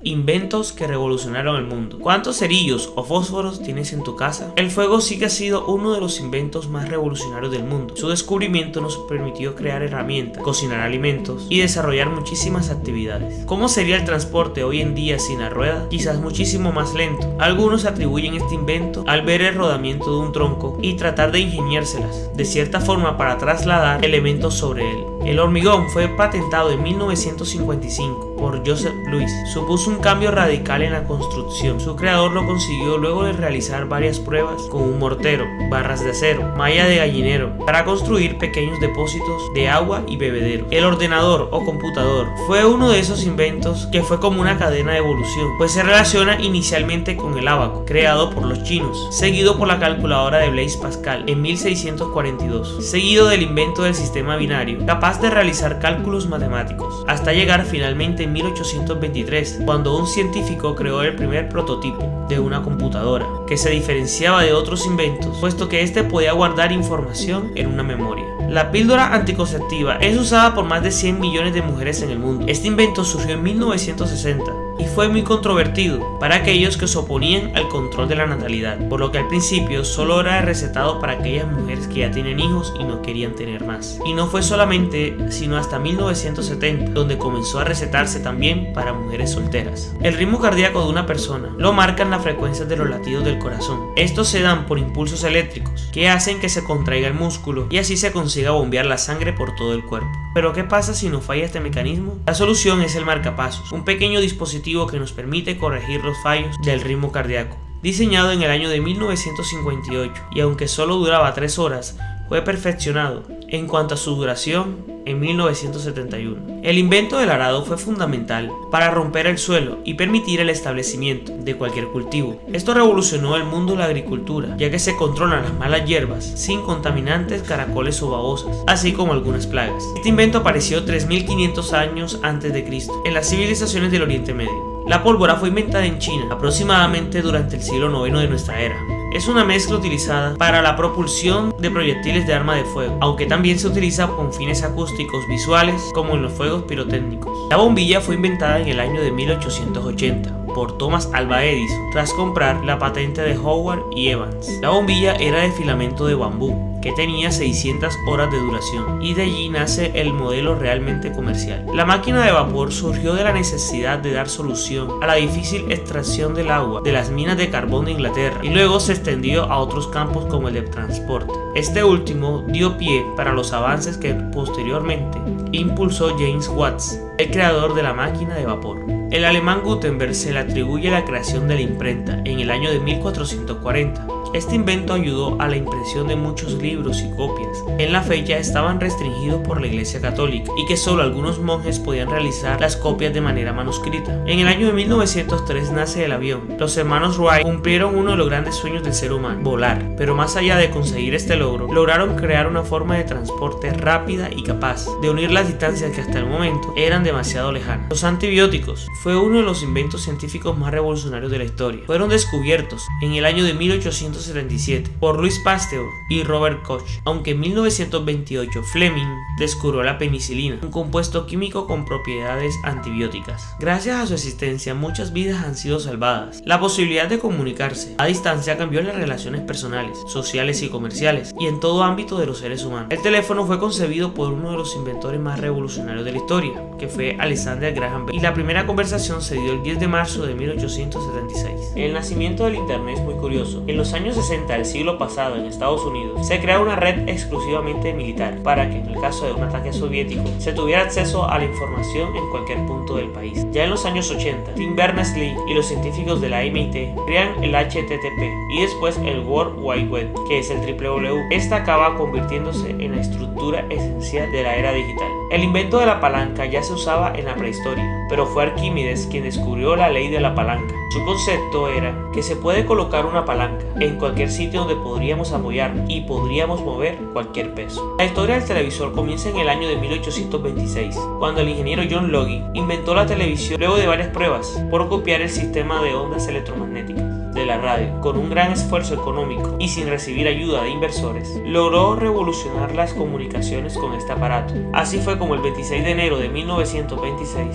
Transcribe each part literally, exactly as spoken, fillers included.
Inventos que revolucionaron el mundo. ¿Cuántos cerillos o fósforos tienes en tu casa? El fuego sí que ha sido uno de los inventos más revolucionarios del mundo. Su descubrimiento nos permitió crear herramientas, cocinar alimentos y desarrollar muchísimas actividades. ¿Cómo sería el transporte hoy en día sin la rueda? Quizás muchísimo más lento. Algunos atribuyen este invento al ver el rodamiento de un tronco y tratar de ingeniárselas de cierta forma para trasladar elementos sobre él. El hormigón fue patentado en mil novecientos cincuenta y cinco por Joseph Louis. Supuso un cambio radical en la construcción. Su creador lo consiguió luego de realizar varias pruebas con un mortero, barras de acero, malla de gallinero, para construir pequeños depósitos de agua y bebederos. El ordenador o computador fue uno de esos inventos que fue como una cadena de evolución, pues se relaciona inicialmente con el ábaco, creado por los chinos, seguido por la calculadora de Blaise Pascal en mil seiscientos cuarenta y dos, seguido del invento del sistema binario, capaz de realizar cálculos matemáticos, hasta llegar finalmente en mil ochocientos veintitrés, cuando un científico creó el primer prototipo de una computadora, que se diferenciaba de otros inventos, puesto que este podía guardar información en una memoria. La píldora anticonceptiva es usada por más de cien millones de mujeres en el mundo. Este invento surgió en mil novecientos sesenta y fue muy controvertido para aquellos que se oponían al control de la natalidad, por lo que al principio solo era recetado para aquellas mujeres que ya tienen hijos y no querían tener más. Y no fue solamente, sino hasta mil novecientos setenta, donde comenzó a recetarse también para mujeres solteras. El ritmo cardíaco de una persona lo marcan las frecuencias de los latidos del corazón. Estos se dan por impulsos eléctricos que hacen que se contraiga el músculo y así se consiga bombear la sangre por todo el cuerpo. ¿Pero qué pasa si no falla este mecanismo? La solución es el marcapasos, un pequeño dispositivo que nos permite corregir los fallos del ritmo cardíaco. Diseñado en el año de mil novecientos cincuenta y ocho y aunque solo duraba tres horas, fue perfeccionado en cuanto a su duración en mil novecientos setenta y uno. El invento del arado fue fundamental para romper el suelo y permitir el establecimiento de cualquier cultivo. Esto revolucionó el mundo de la agricultura, ya que se controlan las malas hierbas sin contaminantes, caracoles o babosas, así como algunas plagas. Este invento apareció tres mil quinientos años antes de Cristo en las civilizaciones del Oriente Medio. La pólvora fue inventada en China aproximadamente durante el siglo noveno de nuestra era. Es una mezcla utilizada para la propulsión de proyectiles de arma de fuego, aunque también se utiliza con fines acústicos visuales como en los fuegos pirotécnicos. La bombilla fue inventada en el año de mil ochocientos ochenta por Thomas Alva Edison tras comprar la patente de Howard y Evans. La bombilla era de filamento de bambú que tenía seiscientas horas de duración y de allí nace el modelo realmente comercial. La máquina de vapor surgió de la necesidad de dar solución a la difícil extracción del agua de las minas de carbón de Inglaterra y luego se extendió a otros campos como el de transporte. Este último dio pie para los avances que posteriormente impulsó James Watt, el creador de la máquina de vapor. El alemán Gutenberg se le atribuye la creación de la imprenta en el año de mil cuatrocientos cuarenta. Este invento ayudó a la impresión de muchos libros y copias. En la fecha estaban restringidos por la Iglesia Católica y que solo algunos monjes podían realizar las copias de manera manuscrita. En el año de mil novecientos tres nace el avión. Los hermanos Wright cumplieron uno de los grandes sueños del ser humano, volar. Pero más allá de conseguir este logro, lograron crear una forma de transporte rápida y capaz de unir las distancias que hasta el momento eran demasiado lejanas. Los antibióticos fue uno de los inventos científicos más revolucionarios de la historia. Fueron descubiertos en el año de mil ochocientos setenta y siete por Louis Pasteur y Robert Koch, aunque en mil novecientos veintiocho Fleming descubrió la penicilina, un compuesto químico con propiedades antibióticas. Gracias a su existencia, muchas vidas han sido salvadas. La posibilidad de comunicarse a distancia cambió las relaciones personales, sociales y comerciales, y en todo ámbito de los seres humanos. El teléfono fue concebido por uno de los inventores más revolucionarios de la historia, que fue Alexander Graham Bell, y la primera conversación se dio el diez de marzo de mil ochocientos setenta y seis. El nacimiento del Internet es muy curioso. En los años sesenta del siglo pasado en Estados Unidos se creó una red exclusivamente militar para que en el caso de un ataque soviético se tuviera acceso a la información en cualquier punto del país. Ya en los años ochenta, Tim Berners-Lee y los científicos de la M I T crean el H T T P y después el World Wide Web, que es el W W W. Esta acaba convirtiéndose en la estructura esencial de la era digital. El invento de la palanca ya se usaba en la prehistoria, pero fue Arquímedes quien descubrió la ley de la palanca. Su concepto era que se puede colocar una palanca en cualquier sitio donde podríamos apoyarnos y podríamos mover cualquier peso. La historia del televisor comienza en el año de mil ochocientos veintiséis, cuando el ingeniero John Logie inventó la televisión luego de varias pruebas por copiar el sistema de ondas electromagnéticas de la radio. Con un gran esfuerzo económico y sin recibir ayuda de inversores, logró revolucionar las comunicaciones con este aparato. Así fue como el veintiséis de enero de mil novecientos veintiséis se lograron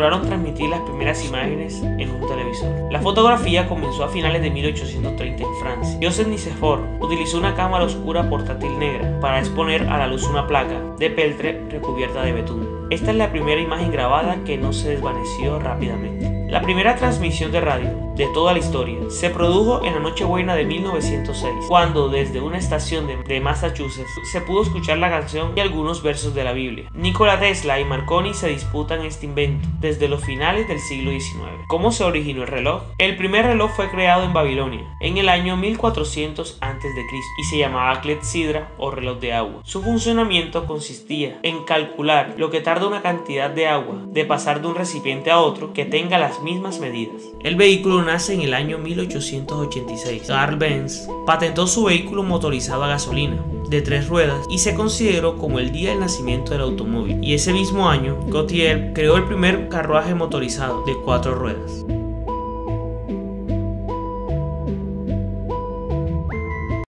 lograron transmitir las primeras imágenes en un televisor. La fotografía comenzó a finales de mil ochocientos treinta en Francia. Joseph Nicéphore utilizó una cámara oscura portátil negra para exponer a la luz una placa de peltre recubierta de betún. Esta es la primera imagen grabada que no se desvaneció rápidamente. La primera transmisión de radio de toda la historia se produjo en la Nochebuena de mil novecientos seis, cuando desde una estación de, de Massachusetts se pudo escuchar la canción y algunos versos de la Biblia. Nikola Tesla y Marconi se disputan este invento desde los finales del siglo diecinueve. ¿Cómo se originó el reloj? El primer reloj fue creado en Babilonia en el año mil cuatrocientos antes de Cristo y se llamaba clepsidra o reloj de agua. Su funcionamiento consistía en calcular lo que tarda una cantidad de agua de pasar de un recipiente a otro que tenga las mismas medidas. El vehículo nace en el año mil ochocientos ochenta y seis. Carl Benz patentó su vehículo motorizado a gasolina de tres ruedas y se consideró como el día del nacimiento del automóvil. Y ese mismo año, Gautier creó el primer carruaje motorizado de cuatro ruedas.